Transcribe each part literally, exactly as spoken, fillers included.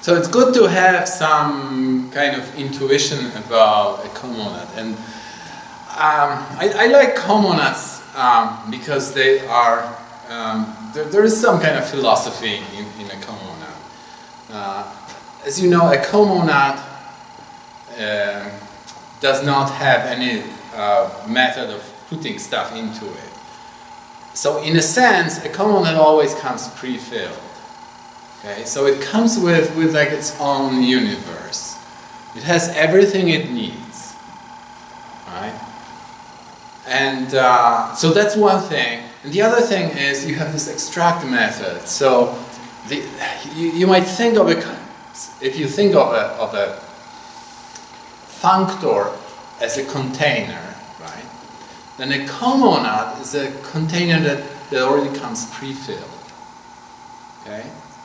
So it's good to have some kind of intuition about a comonad. And um, I, I like comonads um, because they are, um, there, there is some kind of philosophy in, in a comonad. Uh, as you know, a comonad uh, does not have any uh, method of putting stuff into it. So in a sense, a comonad always comes pre-filled. Okay, so it comes with, with like its own universe. It has everything it needs, right? And uh, so that's one thing. And the other thing is you have this extract method. So the, you, you might think of a, if you think of a, of a functor as a container, right? Then a comonad is a container that, that already comes pre-filled, okay?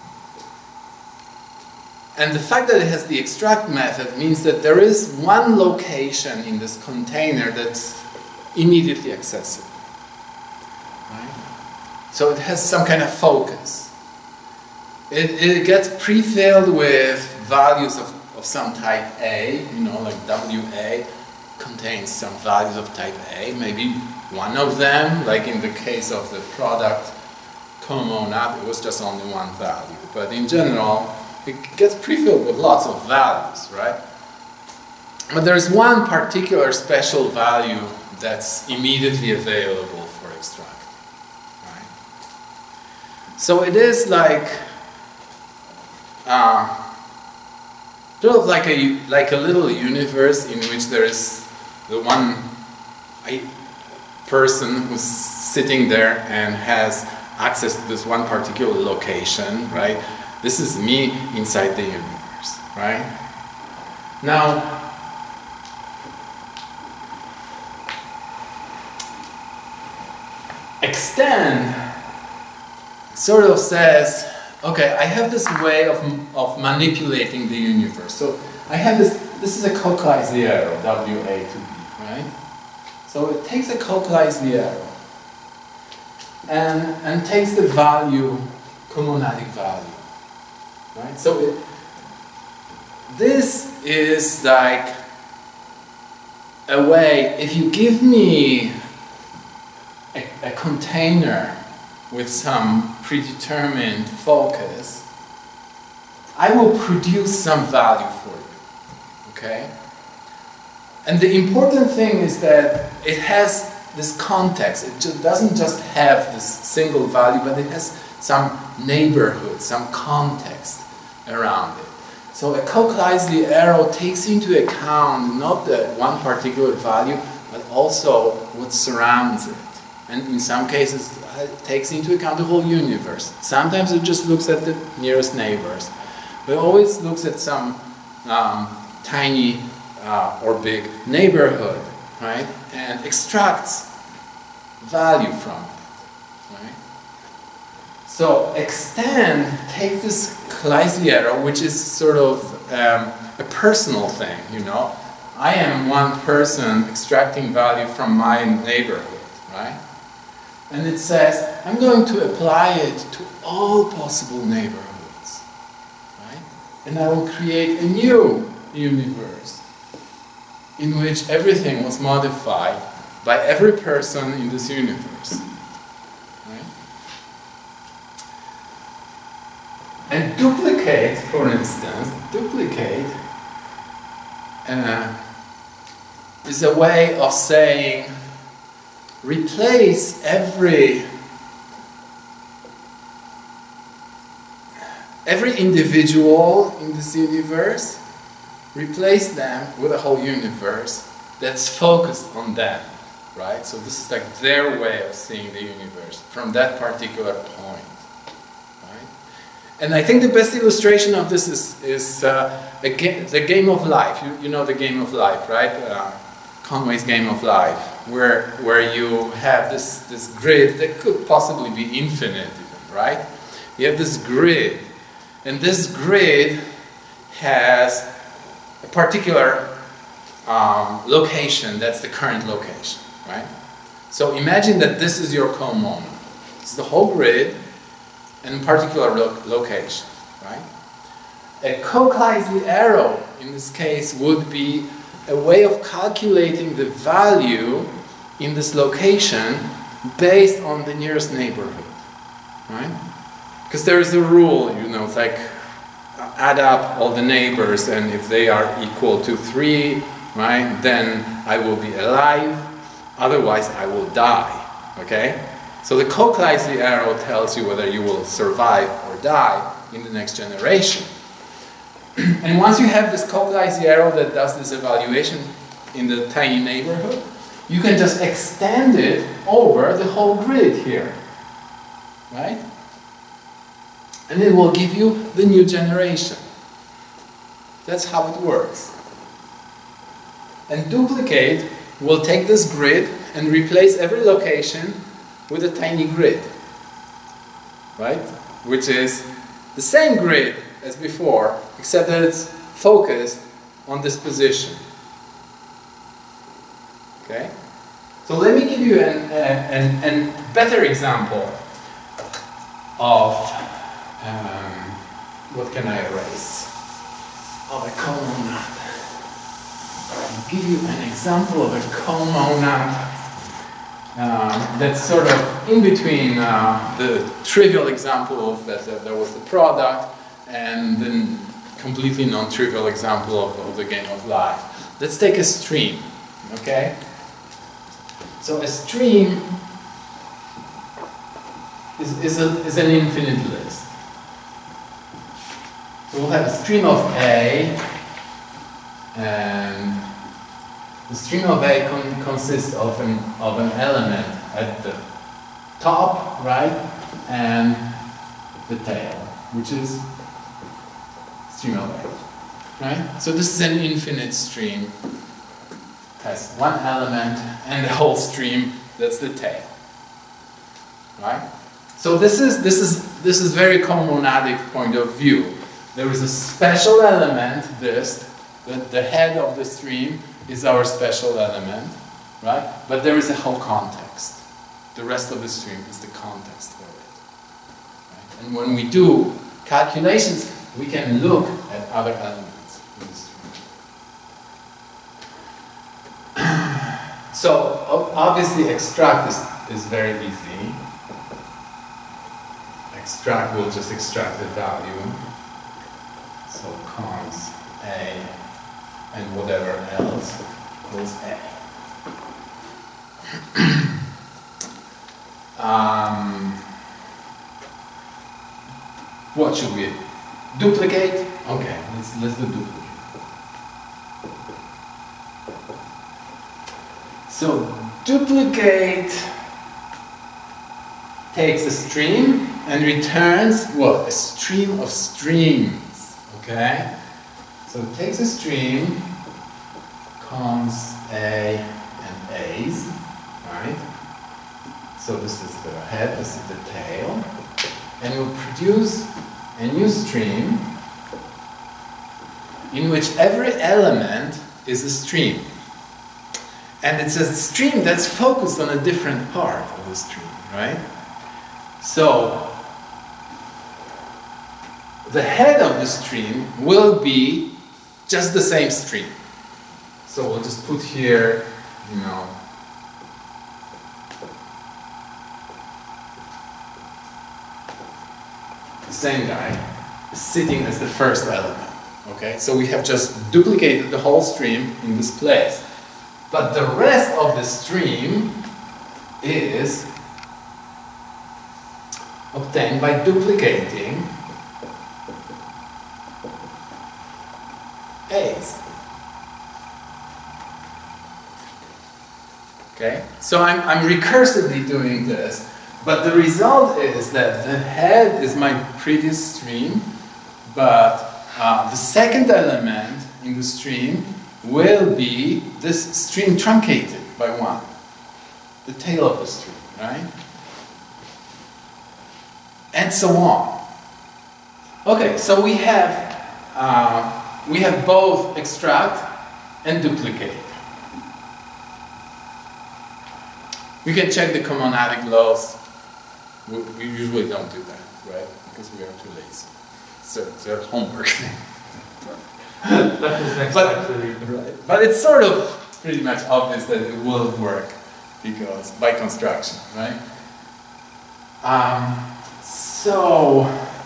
And the fact that it has the extract method means that there is one location in this container that's immediately accessible, right? So it has some kind of focus. It, it gets pre-filled with values of, of some type A, you know, like W A contains some values of type A, maybe one of them, like in the case of the product comonad, it was just only one value. But in general, it gets pre-filled with lots of values, right? But there's one particular special value that's immediately available for extract, right? So it is like uh, sort of like a like a little universe in which there is the one person who's sitting there and has access to this one particular location, right? This is me inside the universe, right? Now, extend sort of says, okay, I have this way of, of manipulating the universe. So I have this, this is a Coq-Leizli arrow, W A to B, right? So it takes a Coq-Leizli arrow and, and takes the value, comonadic value. Right? So it, this is like a way, if you give me a, a container with some predetermined focus, I will produce some value for you, okay? And the important thing is that it has this context. It just doesn't just have this single value, but it has some neighborhood, some context around it. So a Coq-Leizli arrow takes into account not the one particular value, but also what surrounds it. And in some cases, it takes into account the whole universe. Sometimes it just looks at the nearest neighbors. But it always looks at some um, tiny uh, or big neighborhood, right? And extracts value from it, right? So extend, take this Leizli arrow, which is sort of um, a personal thing, you know. I am one person extracting value from my neighborhood, right? And it says, I'm going to apply it to all possible neighborhoods, right? And I will create a new universe in which everything was modified by every person in this universe. And duplicate, for instance, duplicate uh, is a way of saying replace every every individual in this universe, replace them with a whole universe that's focused on them, right? So this is like their way of seeing the universe from that particular point. And I think the best illustration of this is, is uh, a ga the game of life. You, you know the game of life, right? Uh, Conway's Game of Life, where, where you have this, this grid that could possibly be infinite, even, right? You have this grid, and this grid has a particular um, location, that's the current location, right? So imagine that this is your comonad. It's the whole grid, in a particular lo location, right? A Cook-Likely arrow, in this case, would be a way of calculating the value in this location based on the nearest neighborhood, right? Because there is a rule, you know, it's like add up all the neighbors, and if they are equal to three, right, then I will be alive, otherwise I will die, okay? So the Cook-Likely arrow tells you whether you will survive or die in the next generation. And once you have this Cook-Likely arrow that does this evaluation in the tiny neighborhood, you can just extend it over the whole grid here, right? And it will give you the new generation. That's how it works. And duplicate will take this grid and replace every location with a tiny grid, right? Which is the same grid as before, except that it's focused on this position. Okay? So let me give you an, uh, an, an better example of, um, what can I erase? Of a comonad. I'll give you an example of a comonad uh, that's sort of in between uh, the trivial example of that, that there was the product and the completely non-trivial example of, of the game of life. Let's take a stream, okay? So a stream is, is, a, is an infinite list. So we'll have a stream of A, and the stream of A con consists of an, of an element at the top, right, and the tail, which is stream of A, right? So this is an infinite stream. Has one element and the whole stream, that's the tail, right? So this is this is this is very comonadic point of view. There is a special element, this, the, the head of the stream is our special element, right? But there is a whole context. The rest of the stream is the context for it, right? And when we do calculations, we can look at other elements in the stream. So obviously extract is, is very easy. Extract will just extract the value. So cons A and whatever else equals A. um, what should we duplicate? Okay, let's let's do duplicate. So duplicate takes a stream and returns what? A stream of streams. Okay? So it takes a stream, cons A and A's, right? So this is the head, this is the tail, and it will produce a new stream in which every element is a stream. And it's a stream that's focused on a different part of the stream, right? So, the head of the stream will be just the same stream. So we'll just put here, you know, the same guy sitting as the first element, okay? So we have just duplicated the whole stream in this place. But the rest of the stream is obtained by duplicating A's. Okay? So I'm, I'm recursively doing this, but the result is that the head is my previous stream, but uh, the second element in the stream will be this stream truncated by one. The tail of the stream, right? And so on. Okay, so we have uh, we have both extract and duplicate. We can check the comonadic laws. We, we usually don't do that, right? Because we are too lazy. it's a, it's a homework thing. That is next but, actually. Right. But it's sort of pretty much obvious that it will work because by construction, right? Um, so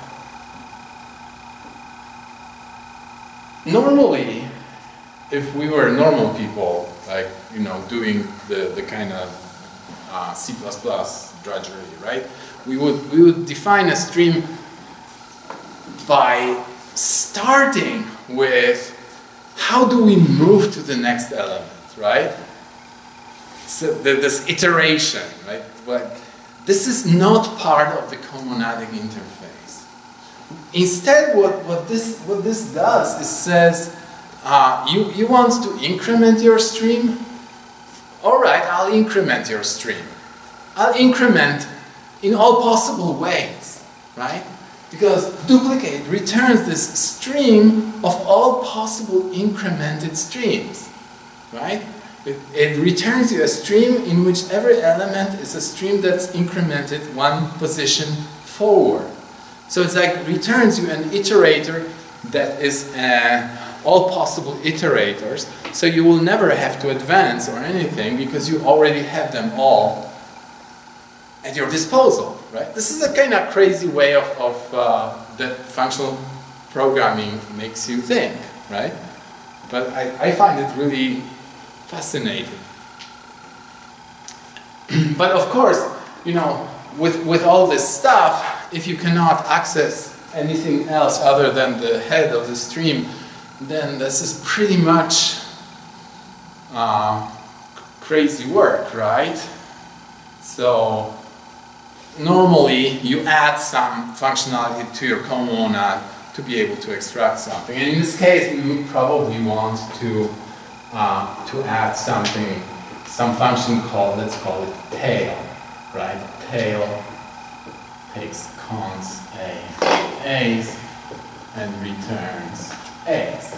normally, if we were normal people, like you know, doing the the kind of uh, C plus plus drudgery, right? We would we would define a stream by starting with how do we move to the next element, right? So the, this iteration, right? But this is not part of the comonadic interface. Instead, what, what, this, what this does is says, uh, you, you want to increment your stream? All right, I'll increment your stream. I'll increment in all possible ways, right? Because duplicate returns this stream of all possible incremented streams, right? It, it returns you a stream in which every element is a stream that's incremented one position forward. So it's like returns you an iterator that is uh, all possible iterators, so you will never have to advance or anything because you already have them all at your disposal, right? This is a kind of crazy way of, of uh, that functional programming makes you think, right? But I, I find it really fascinating. But of course, you know, with, with all this stuff, if you cannot access anything else other than the head of the stream, then this is pretty much uh, crazy work, right? So normally you add some functionality to your comonad to be able to extract something. And in this case, we would probably want to uh, to add something, some function called, let's call it tail, right? Tail takes cons a a's and returns a's.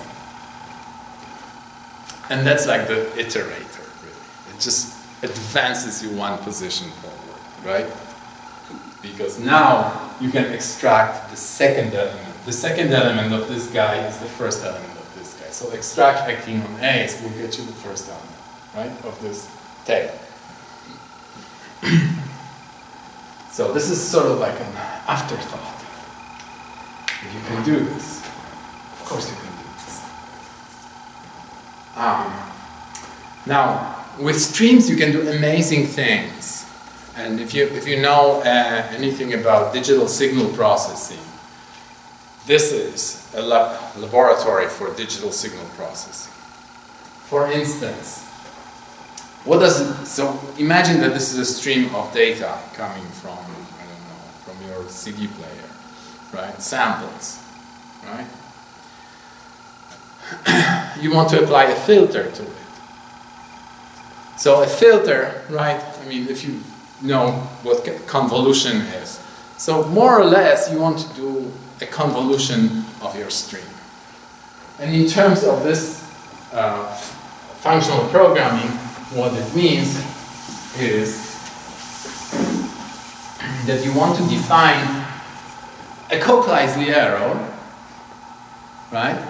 And that's like the iterator, really. It just advances you one position forward, right? Because now you can extract the second element. The second element of this guy is the first element of this guy. So extract acting on a's will get you the first element, right, of this tail. So this is sort of like an afterthought. You can do this. Of course you can do this. Um, now, with streams you can do amazing things. And if you, if you know uh, anything about digital signal processing, this is a lab laboratory for digital signal processing. For instance, what does it, so imagine that this is a stream of data coming from, I don't know, from your C D player, right? Samples, right? You want to apply a filter to it. So a filter, right? I mean, if you know what convolution is. So more or less you want to do a convolution of your stream. And in terms of this uh, functional programming, what it means is that you want to define a Cook-Lisle, right,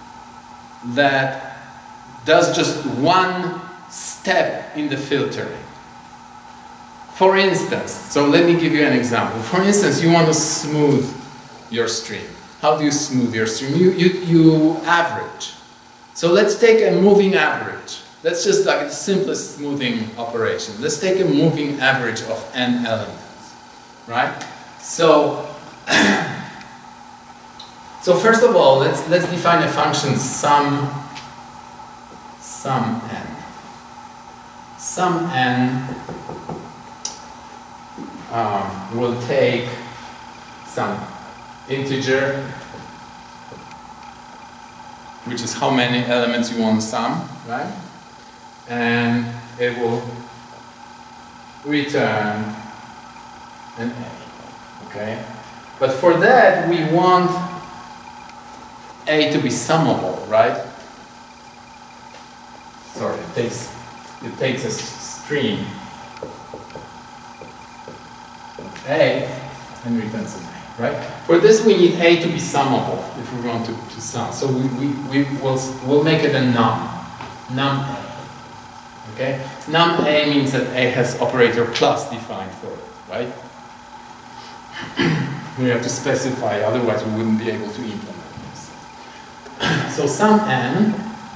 that does just one step in the filtering. For instance, so let me give you an example. For instance, you want to smooth your stream. How do you smooth your stream? You, you, you average. So let's take a moving average. That's just like the simplest smoothing operation. Let's take a moving average of n elements, right? So, so first of all, let's, let's define a function sum, sum n. Sum n um, will take some integer, which is how many elements you want to sum, right? And it will return an A, okay? But for that, we want A to be summable, right? Sorry, it takes, it takes a stream of A and returns an A. right? For this, we need A to be summable if we want to, to sum. So we, we, we will we'll make it a num, num A. Okay? Num A means that A has operator plus defined for it, right? We have to specify, otherwise we wouldn't be able to implement this. So sum n.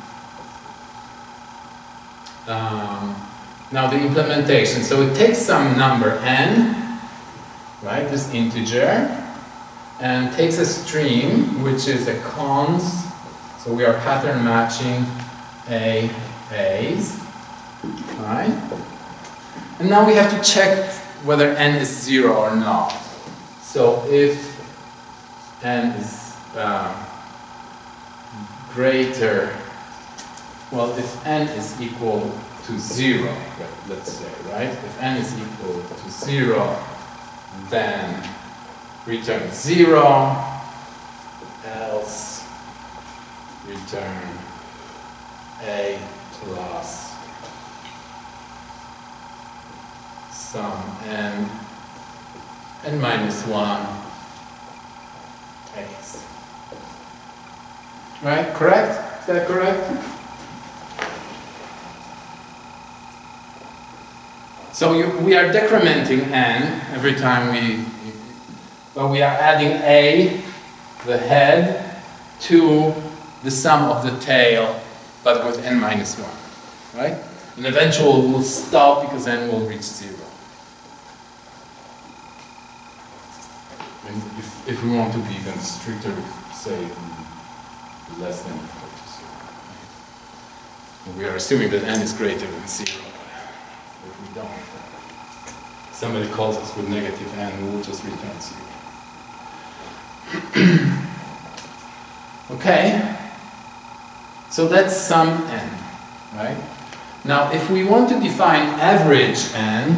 Um, now the implementation. So it takes some number n, right? This integer, and takes a stream, which is a cons. So we are pattern matching A A's, right? And now we have to check whether n is zero or not. So if n is uh, greater, well, if n is equal to zero, let's say, right? If n is equal to zero, then return zero, else return A plus sum n n minus one A's. Right? Correct? Is that correct? So you, we are decrementing n every time we, but we are adding A, the head, to the sum of the tail, but with n minus one, right? And eventually we'll stop because n will reach zero. And if, if we want to be even stricter, say less than equal to zero. We are assuming that n is greater than zero. If we don't, somebody calls us with negative n, we will just return zero. Okay, so that's sum n, right? Now, if we want to define average n,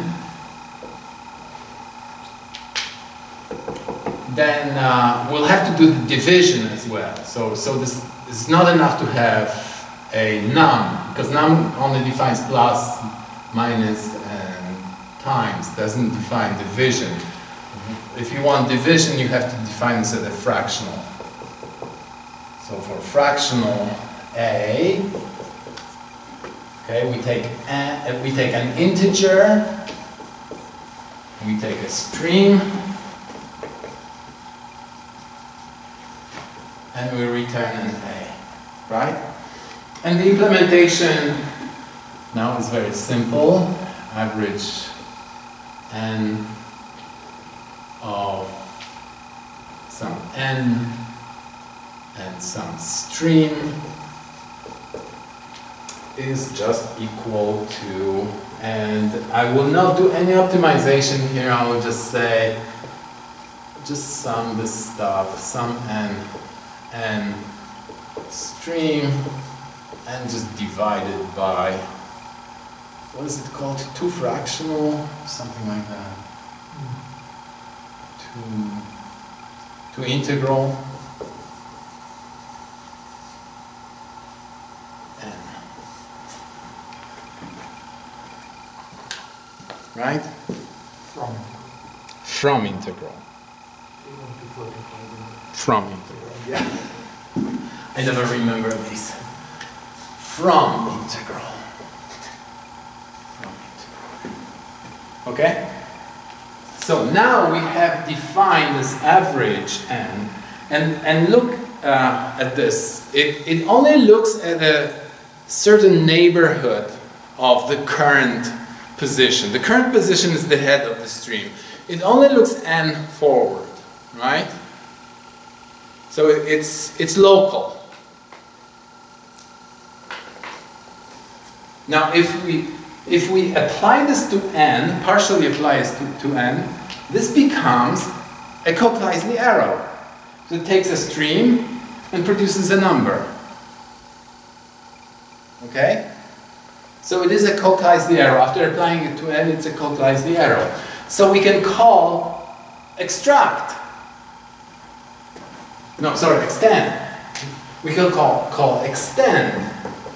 then uh, we'll have to do the division as well. So, so this is not enough to have a num, because num only defines plus, minus, and times, doesn't define division. If you want division, you have to define this as a fractional. So for fractional A, okay, we take a, we take an integer, we take a stream, and we return an A, right? And the implementation now is very simple. Average n of some n and some stream is just equal to, and I will not do any optimization here, I will just say, just sum this stuff, sum n, n stream, and just divide it by, what is it called, two fractional, something like that, two, two integral, right? From. From integral. From integral, yeah. I never remember these. From integral. From integral. Okay? So now we have defined this average n, and, and look uh, at this. It, it only looks at a certain neighborhood of the current position. The current position is the head of the stream. It only looks n forward, right? So it's, it's local. Now if we, if we apply this to n, partially apply this to, to n, this becomes a Cook-Lisle arrow. So it takes a stream and produces a number. Okay? So it is a Cook-Lisle arrow. After applying it to n, it's a Cook-Lisle arrow. So we can call extract. No, sorry, extend. We can call, call extend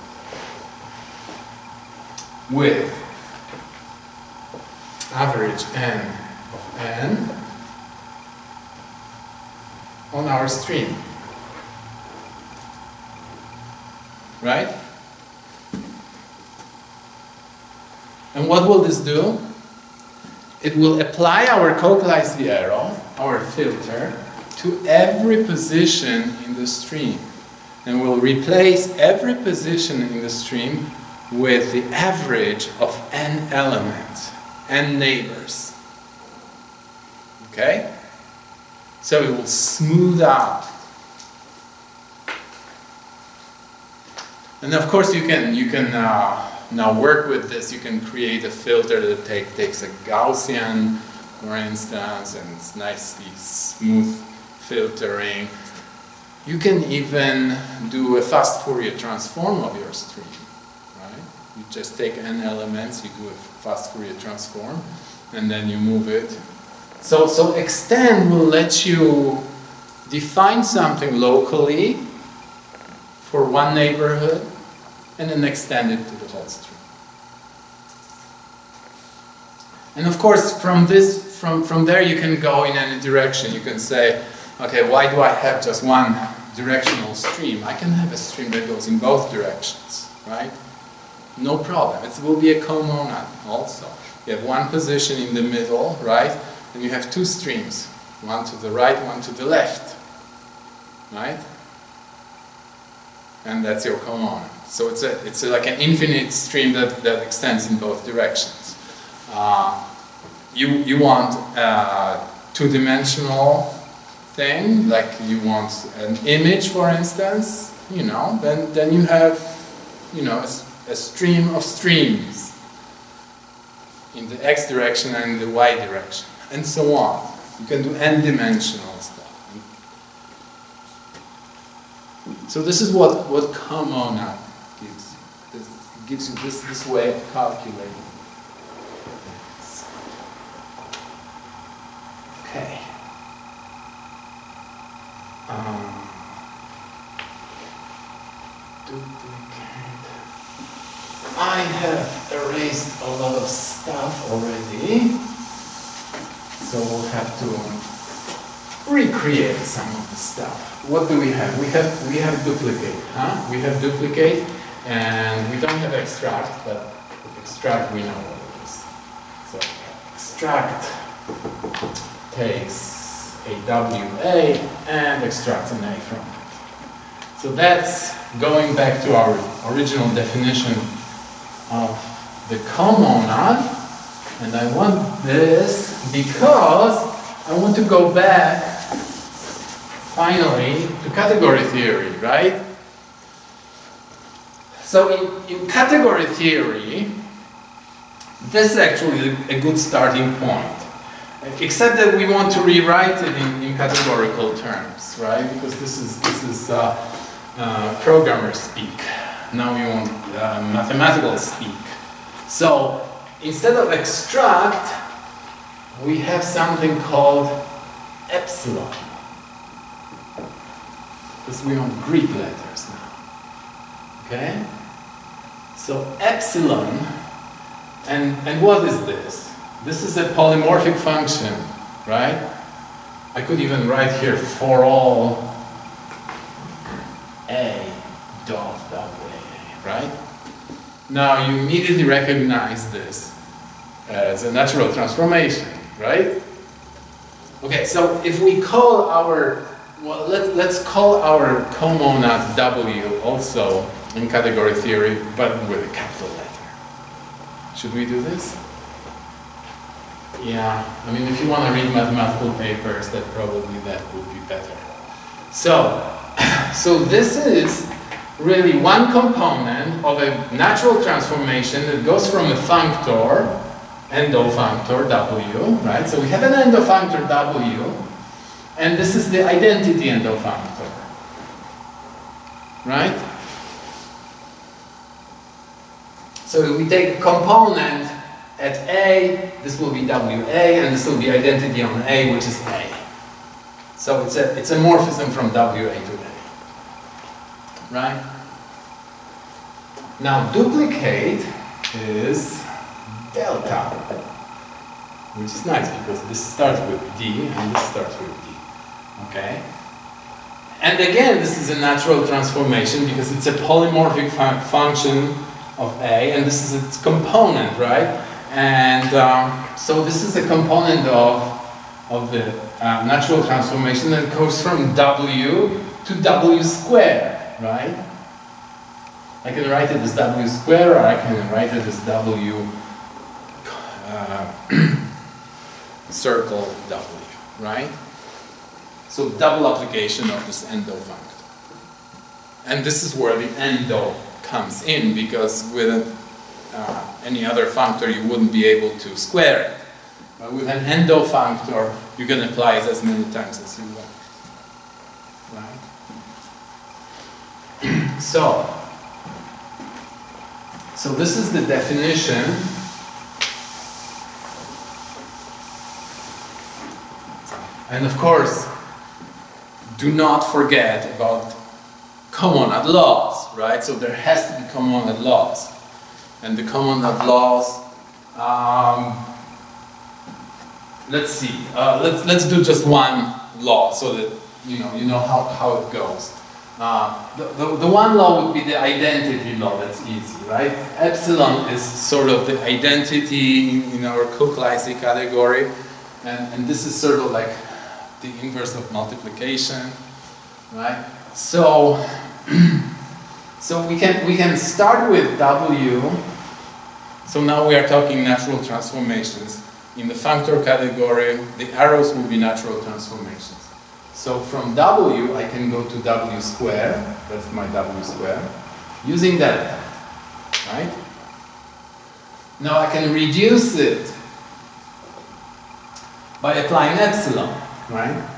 with average n of n on our stream. Right? And what will this do? It will apply our Koch-Leisty-Arrow, our filter, to every position in the stream. And we'll replace every position in the stream with the average of n elements, n neighbors. Okay? So it will smooth out. And of course you can, you can uh, now work with this. You can create a filter that take, takes a Gaussian, for instance, and it's nicely smooth filtering. You can even do a fast Fourier transform of your stream, right? You just take n elements, you do a fast Fourier transform, and then you move it. So, so extend will let you define something locally for one neighborhood and then extend it to the whole stream. And of course, from this, from, from there you can go in any direction. You can say, okay, why do I have just one directional stream? I can have a stream that goes in both directions, right? No problem. It will be a comonad also. You have one position in the middle, right? And you have two streams, one to the right, one to the left, right? And that's your comonad. So it's a, it's a, like an infinite stream that, that extends in both directions. Uh, you, you want a two-dimensional thing, like you want an image, for instance, you know, then, then you have, you know, a, a stream of streams in the x direction and the y direction, and so on. You can do n-dimensional stuff. So this is what, what comonad gives you. This gives you this, this way of calculating. Okay. Um, duplicate. I have erased a lot of stuff already, so we'll have to recreate some of the stuff. What do we have? We have we have duplicate, huh? We have duplicate, and we don't have extract, but with extract we know what it is. So extract takes a W A and extracts an A from it. So that's going back to our original definition of the comonad, and I want this because I want to go back finally to category theory, right? So in, in category theory, this is actually a good starting point. Except that we want to rewrite it in, in categorical terms, right? Because this is this is uh, uh, programmer speak. Now we want uh, mathematical speak. So instead of extract, we have something called epsilon. Because we want Greek letters now. Okay? So epsilon, and and what is this? This is a polymorphic function, right? I could even write here for all A dot W A, right? Now you immediately recognize this as a natural transformation, right? Okay, so if we call our, well, let, let's call our comonad W also in category theory, but with a capital letter. Should we do this? Yeah, I mean, if you want to read mathematical papers, that probably that would be better. So, so this is really one component of a natural transformation that goes from a functor, endofunctor W, right? So we have an endofunctor W, and this is the identity endofunctor, right? So we take a component at A, this will be W A, and this will be identity on A, which is A. So it's a, it's a morphism from W A to A. Right? Now duplicate is delta, which is nice because this starts with D and this starts with D. Okay? And again, this is a natural transformation because it's a polymorphic fun function of A, and this is its component, right? And um, so this is a component of, of the uh, natural transformation that goes from W to W squared, right? I can write it as W squared, or I can write it as W uh, circle W, right? So double application of this endo functor. And this is where the endo comes in, because with uh, any other functor you wouldn't be able to square it. But with an endo functor you can apply it as many times as you want. Right? So, so this is the definition. And of course, do not forget about comonad laws, right? So there has to be comonad laws. And the comonad laws, um, let's see, uh, let's, let's do just one law so that you know, you know how, how it goes. Uh, the, the, the one law would be the identity law. That's easy, right? Epsilon is sort of the identity in our Cook-Lysy category, and, and this is sort of like the inverse of multiplication, right? So, so we can we can start with W. So now we are talking natural transformations. In the functor category, the arrows will be natural transformations. So from W, I can go to W squared. That's my W squared, using delta, right? Now I can reduce it by applying epsilon, right?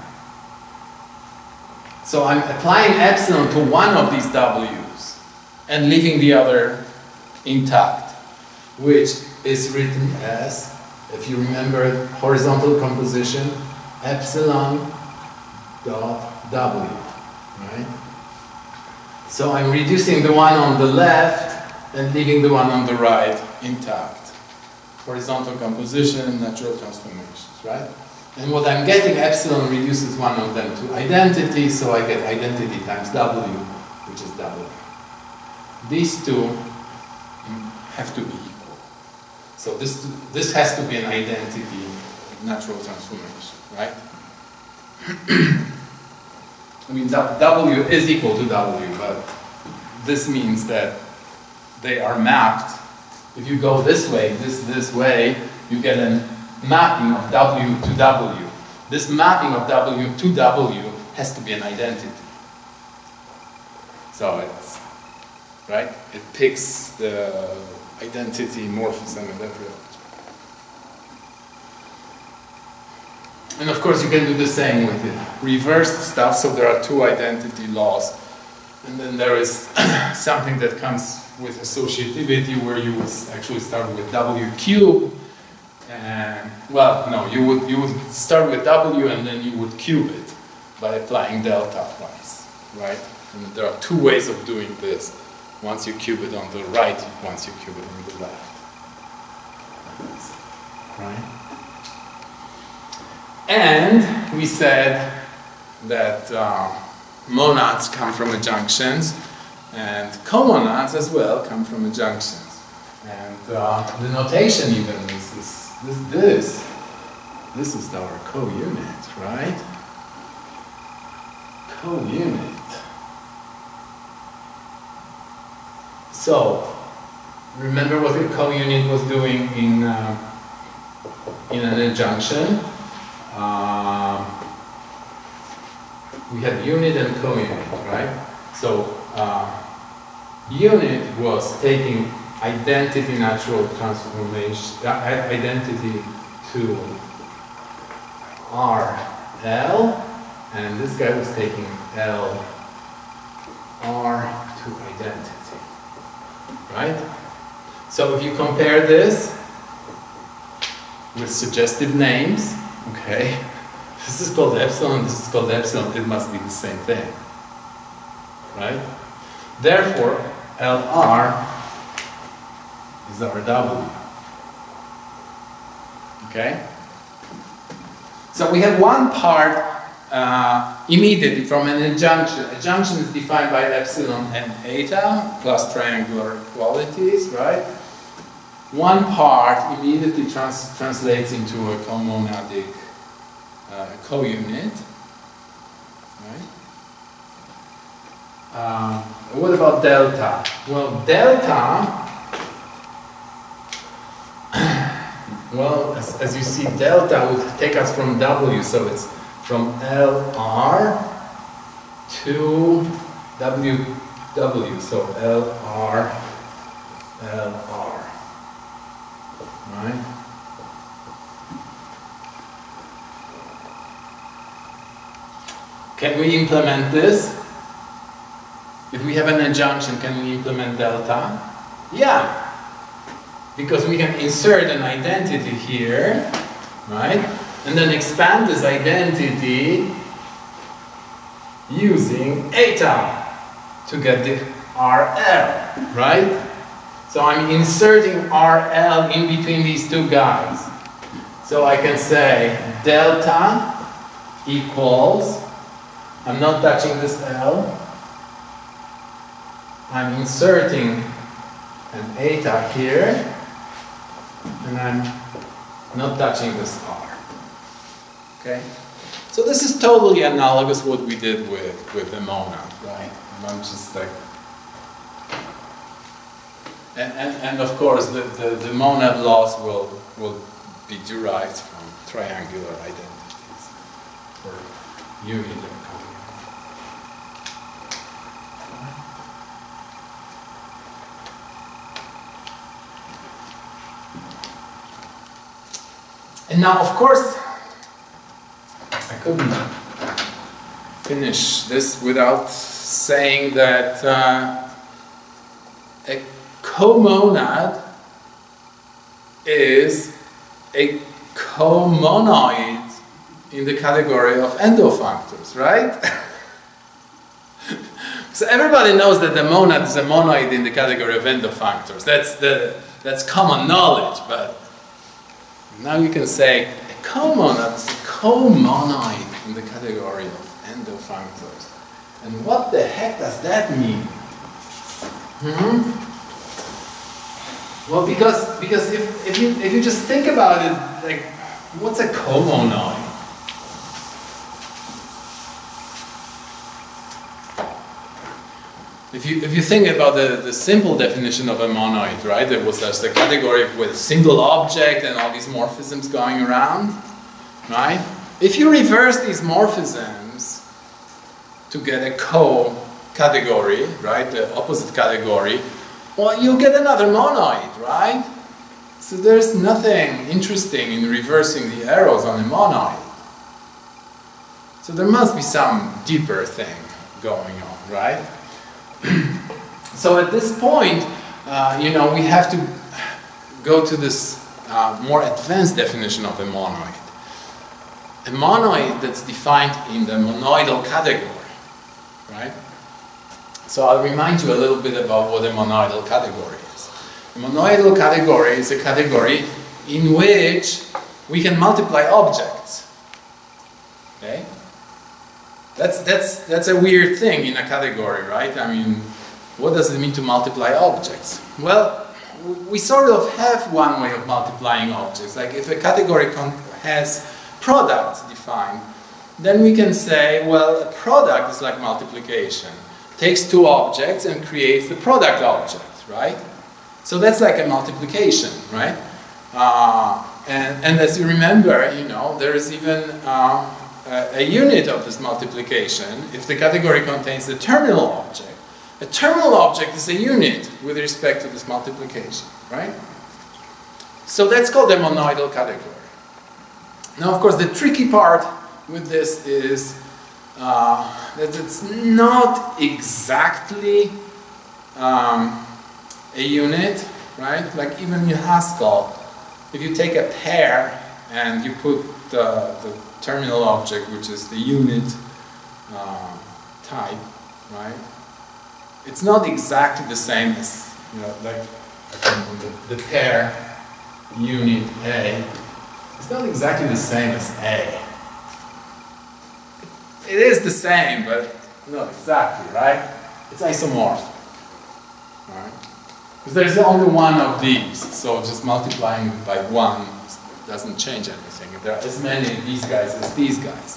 So I'm applying epsilon to one of these W's and leaving the other intact, which is written as, if you remember horizontal composition, epsilon dot W, right? So I'm reducing the one on the left and leaving the one on the right intact. Horizontal composition, natural transformations, right? And what I'm getting, epsilon reduces one of them to identity, so I get identity times W, which is W. These two have to be equal. So this, this has to be an identity natural transformation, right? I mean, W is equal to W, but this means that they are mapped. If you go this way, this, this way, you get a mapping of W to W. This mapping of W to W has to be an identity. So it's, right? It picks the identity morphism and every object. And of course you can do the same with the reversed stuff, so there are two identity laws. And then there is something that comes with associativity where you would actually start with W cubed. And, well, no, you would, you would start with W and then you would cube it by applying delta twice, right? And there are two ways of doing this. Once you cube it on the right, once you cube it on the left. Right? And we said that uh, monads come from adjunctions, and comonads as well come from adjunctions. And uh, the notation even is this, this, this. This is our co-unit, right? Co-unit. So, remember what the co-unit was doing in, uh, in an adjunction? Uh, we had unit and co-unit, right? So, uh, unit was taking identity natural transformation, uh, identity to R L, and this guy was taking L R to identity, right? So if you compare this with suggestive names, okay, this is called epsilon, this is called epsilon, it must be the same thing, right? Therefore, L R is our W, okay? So we have one part uh, immediately from an adjunction. A junction is defined by epsilon and eta plus triangular qualities, right? One part immediately trans translates into a comonadic uh, co-unit, right? Uh, what about delta? Well, delta, well, as, as you see, delta would take us from W, so it's from L R to W W, so L R, L R, right? Can we implement this? If we have an adjunction, can we implement delta? Yeah, because we can insert an identity here, right? And then expand this identity using eta to get the R L, right? So I'm inserting R L in between these two guys. So I can say delta equals, I'm not touching this L, I'm inserting an eta here, and I'm not touching this R. Okay? So this is totally analogous what we did with, with the monad, right? And I'm just like, and, and, and of course the, the, the monad laws will, will be derived from triangular identities or unit. And now, of course, I couldn't finish this without saying that uh, a comonad is a comonoid in the category of endofunctors, right? So everybody knows that the monad is a monoid in the category of endofunctors. That's the that's common knowledge, but now you can say a comonad is a comonoid in the category of endofunctors. And what the heck does that mean? Hmm? Well, because because if, if you if you just think about it, like, what's a comonoid? If you, if you think about the, the simple definition of a monoid, right, there was just a category with a single object and all these morphisms going around, right? If you reverse these morphisms to get a co-category, right, the opposite category, well, you'll get another monoid, right? So there's nothing interesting in reversing the arrows on a monoid. So there must be some deeper thing going on, right? So at this point, uh, you know, we have to go to this uh, more advanced definition of a monoid. A monoid that's defined in the monoidal category, right? So I'll remind you a little bit about what a monoidal category is. A monoidal category is a category in which we can multiply objects, okay? That's, that's, that's a weird thing in a category, right? I mean, what does it mean to multiply objects? Well, we sort of have one way of multiplying objects. Like if a category has products defined, then we can say, well, a product is like multiplication. Takes two objects and creates the product object, right? So that's like a multiplication, right? Uh, and, and as you remember, you know, there is even uh, a, a unit of this multiplication if the category contains the terminal object. A terminal object is a unit with respect to this multiplication, right? So that's called a monoidal category. Now, of course, the tricky part with this is uh, that it's not exactly um, a unit, right? Like even in Haskell, if you take a pair and you put the, the terminal object, which is the unit uh, type, right? It's not exactly the same as, you know, like the, the pair unit A. It's not exactly the same as A. it is the same, but not exactly, right? It's isomorphic, right? Because there's only one of these, so just multiplying it by one doesn't change anything. There are as many of these guys as these guys.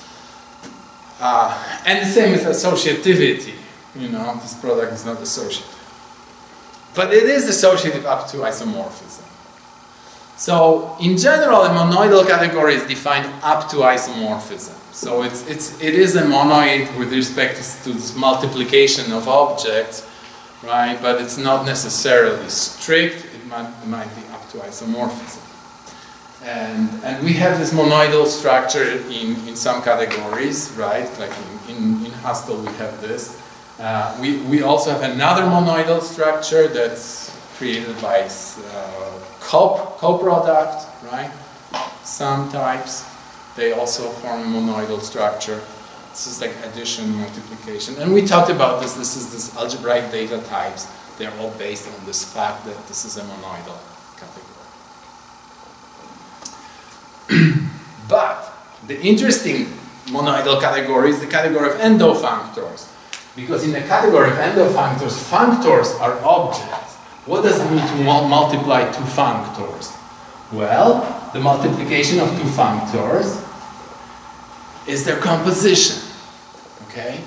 Uh, and the same with associativity. You know, this product is not associative. But it is associative up to isomorphism. So, in general, a monoidal category is defined up to isomorphism. So, it's, it's, it is a monoid with respect to this multiplication of objects, right? But it's not necessarily strict. It might, it might be up to isomorphism. And, and we have this monoidal structure in, in some categories, right? Like in, in, in Haskell we have this. Uh, we, we also have another monoidal structure that's created by uh, co coproduct, right? Some types, they also form a monoidal structure. This is like addition, multiplication. And we talked about this, this is this algebraic data types. They're all based on this fact that this is a monoidal category. But the interesting monoidal category is the category of endofunctors. Because in the category of endofunctors, functors are objects. What does it mean to mul multiply two functors? Well, the multiplication of two functors is their composition. Okay?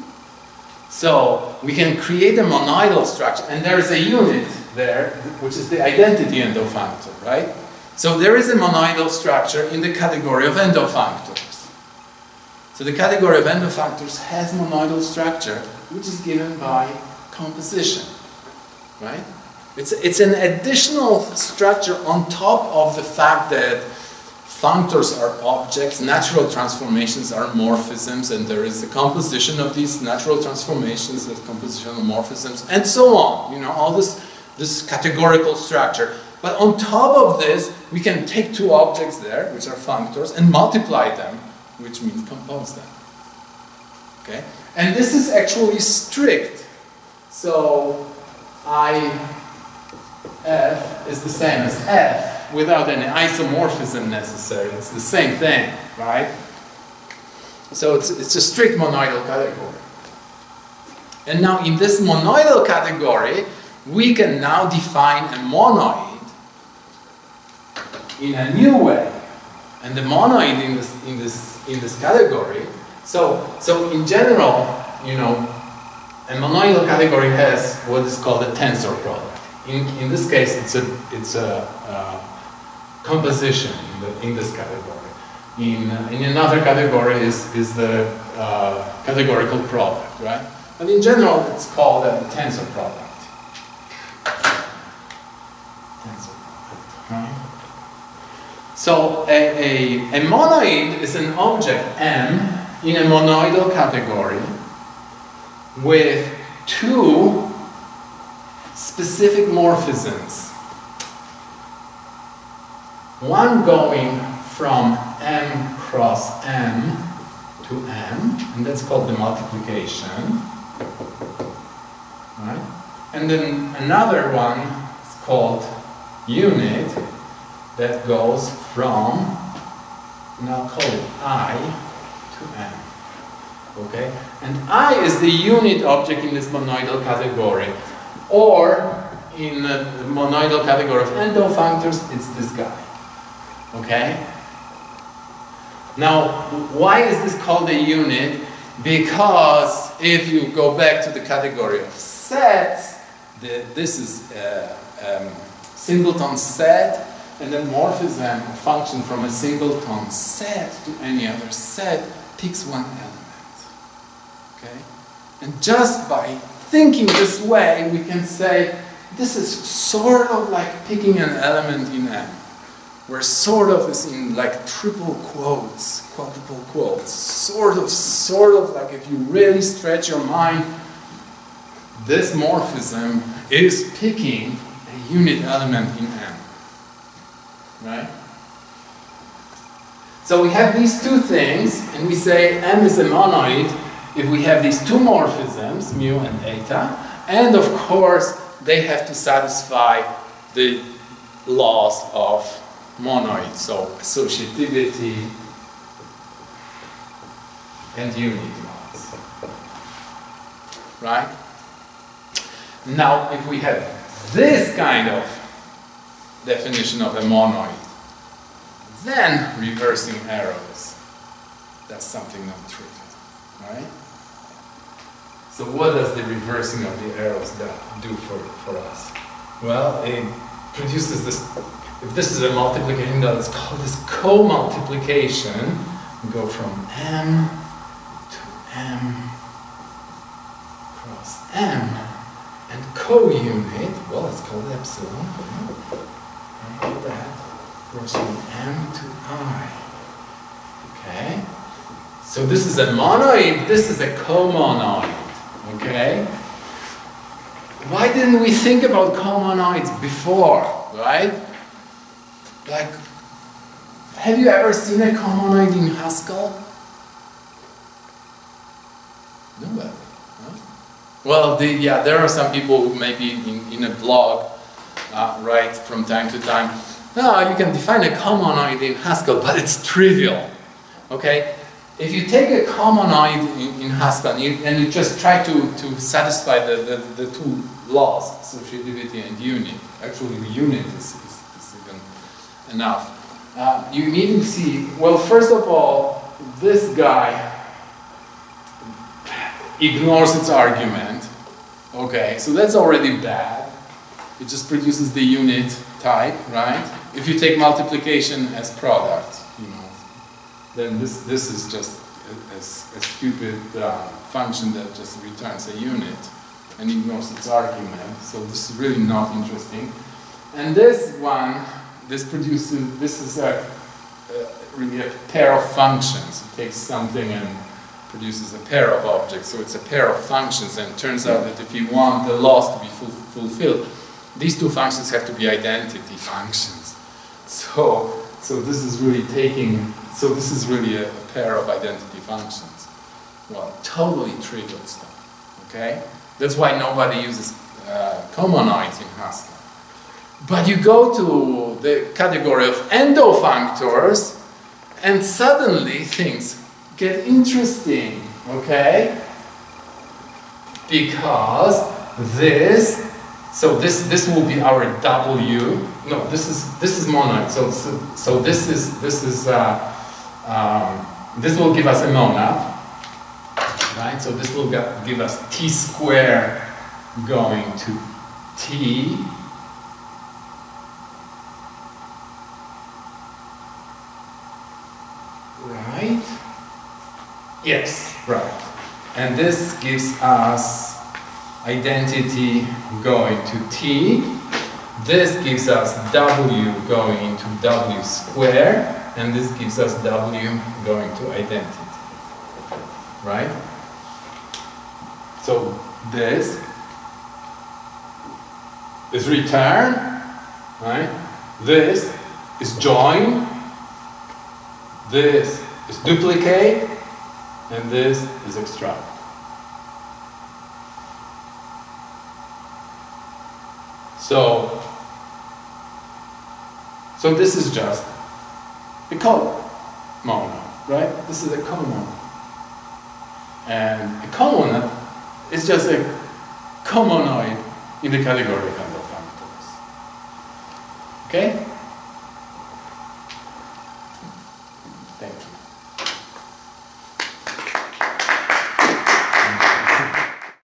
So we can create a monoidal structure, and there is a unit there, which is the identity endofunctor, right? So there is a monoidal structure in the category of endofunctors. So the category of endofunctors has monoidal structure, which is given by composition, right? It's, it's an additional structure on top of the fact that functors are objects, natural transformations are morphisms, and there is the composition of these natural transformations, the compositional morphisms, and so on. You know, all this, this categorical structure. But on top of this, we can take two objects there, which are functors, and multiply them, which means compose them. Okay? And this is actually strict. So I F is the same as F without any isomorphism necessary. It's the same thing, right? So it's, it's a strict monoidal category. And now in this monoidal category, we can now define a monoid in a new way, and the monoid in this in this in this category. So so in general, you know, a monoidal category has what is called a tensor product. In in this case, it's a it's a uh, composition in the in this category. In uh, in another category is is the uh, categorical product, right? But in general, it's called a tensor product. Tensor product, right? So a, a, a monoid is an object M in a monoidal category with two specific morphisms. One going from M cross M to M, and that's called the multiplication. Right? And then another one is called unit, that goes from, now call it I, to M. Okay? And I is the unit object in this monoidal category. Or, in the monoidal category of endofunctors, it's this guy. Okay? Now, why is this called a unit? Because if you go back to the category of sets, the, this is a, um, singleton set, and then morphism, a function from a singleton set to any other set, picks one element. Okay? And just by thinking this way, we can say this is sort of like picking an element in M, where sort of is in like triple quotes, quadruple quotes, sort of, sort of like if you really stretch your mind, this morphism is picking a unit element in M. Right? So we have these two things, and we say M is a monoid if we have these two morphisms, mu and eta, and of course they have to satisfy the laws of monoid, so associativity, and unit laws. Right? Now, if we have this kind of definition of a monoid, then reversing arrows, that's something non-trivial, right? So what does the reversing of the arrows do for, for us? Well, it produces this, if this is a multiplication, let's call this co-multiplication. We go from M to M cross M, and co-unit, well, let's call it epsilon, and that goes from M to I. Okay? So this is a monoid, this is a co-monoid. Okay? Why didn't we think about co-monoids before, right? Like, have you ever seen a co-monoid in Haskell? Nobody. No? Well, the, yeah, there are some people who maybe in, in a blog uh, write from time to time, no, you can define a co-monoid in Haskell, but it's trivial. Okay? If you take a comonoid in, in Haskell and you, and you just try to, to satisfy the, the, the two laws, associativity and unit, actually the unit is, is, is even enough. Uh, you need to see, well, first of all, this guy ignores its argument. Okay, so that's already bad. It just produces the unit type, right? If you take multiplication as product, you know, then this, this is just a, a, a stupid uh, function that just returns a unit and ignores its argument. So this is really not interesting. And this one, this produces, this is a, a, really a pair of functions. It takes something and produces a pair of objects. So it's a pair of functions, and it turns out that if you want the laws to be ful fulfilled, these two functions have to be identity functions. So, so this is really taking, so this is really a, a pair of identity functions. Well, totally trivial stuff, okay? That's why nobody uses uh, comonoids in Haskell. But you go to the category of endofunctors, and suddenly things get interesting, okay? Because this, so this this will be our W. No, this is this is monoid. So so, so this is this is uh, um, this will give us a monad, right? So this will get, give us T squared going to T. Right? Yes, right. And this gives us identity going to T. This gives us W going into W squared, and this gives us W going to identity. Right? So this is return, right? This is join. This is duplicate, and this is extract. So, so this is just a comonad, right? This is a comonad. And a comonad is just a comonoid in the category of